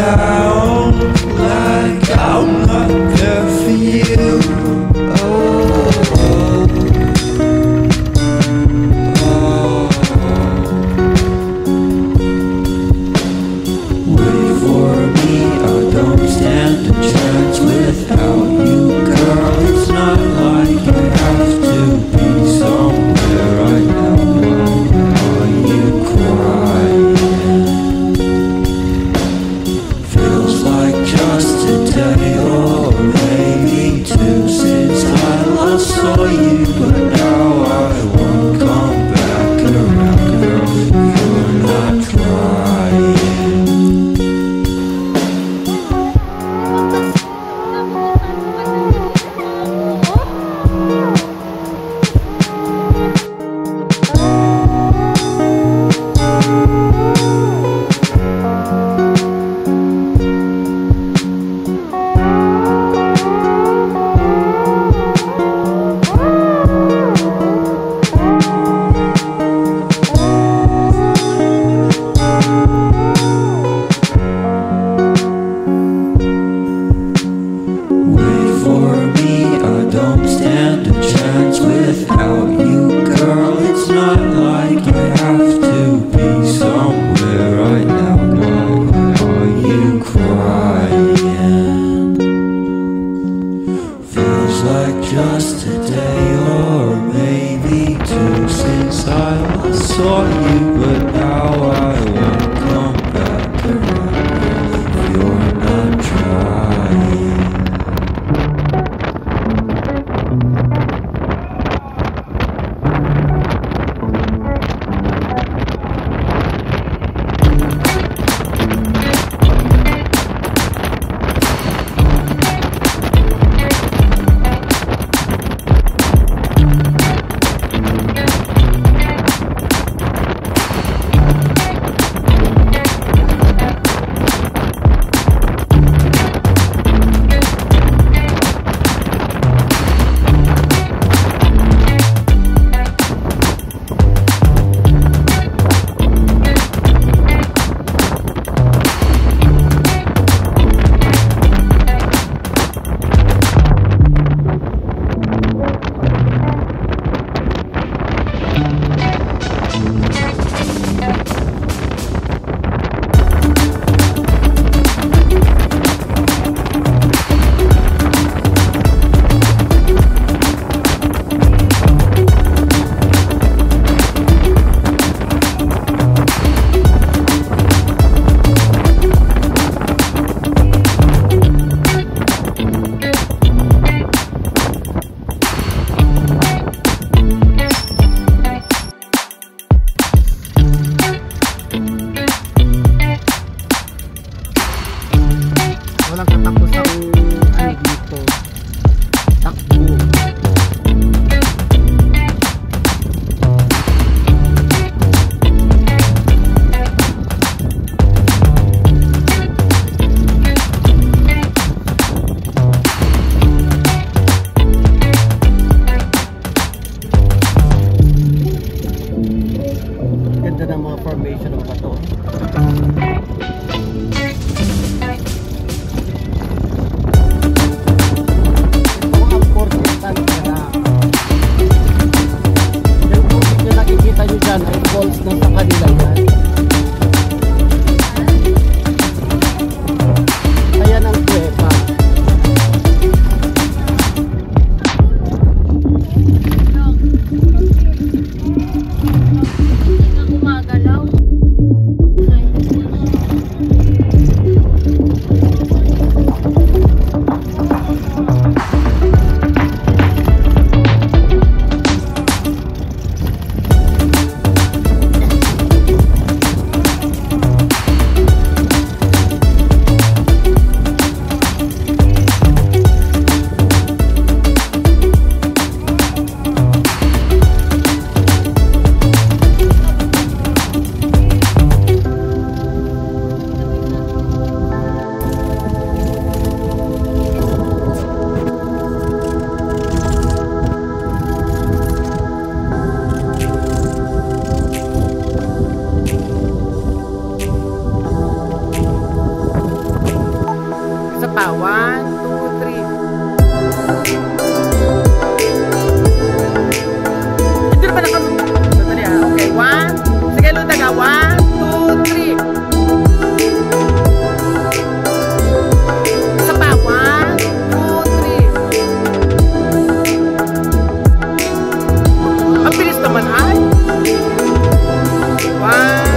down like I'm not there for you. Wait for me, I don't stand a chance without you, girl. It's not like I have to be somewhere right now. Are you crying? Feels like just a day or maybe two since I last saw you, but now I won't come back around, girl. You're not trying. Without you, girl, it's not like I have to be somewhere right now, girl. Are you crying? Feels like just a day or maybe two since I last saw you, but now I won't come back around if you're not trying. Walang katapusang anig nito. Takbo. Ganda ng mga formation ng bato. pa. 1, 2, 3. Hindi naman naka... Sandali ha. Okay, 1. Sige, luta ka. 1, 2, 3. Isa pa. 1, 2, 3. Ang bilis naman ay. 1.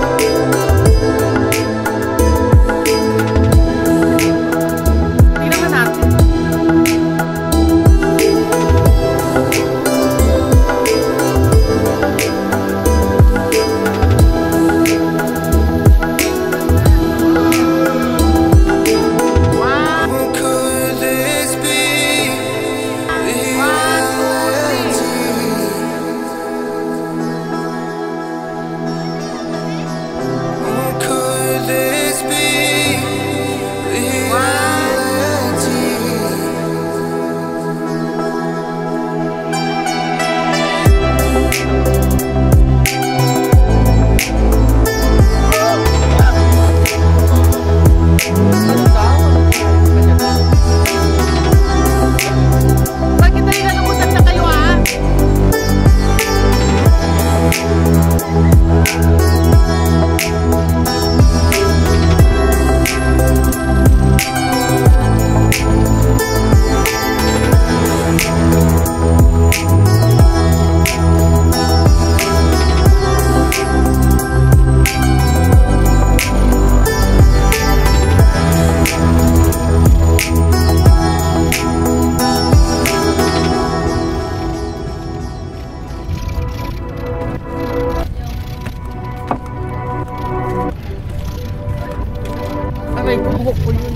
Aray, buhok ko yun.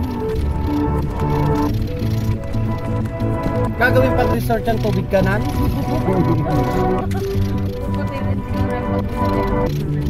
Gagawin pag resort ang tubig kanan?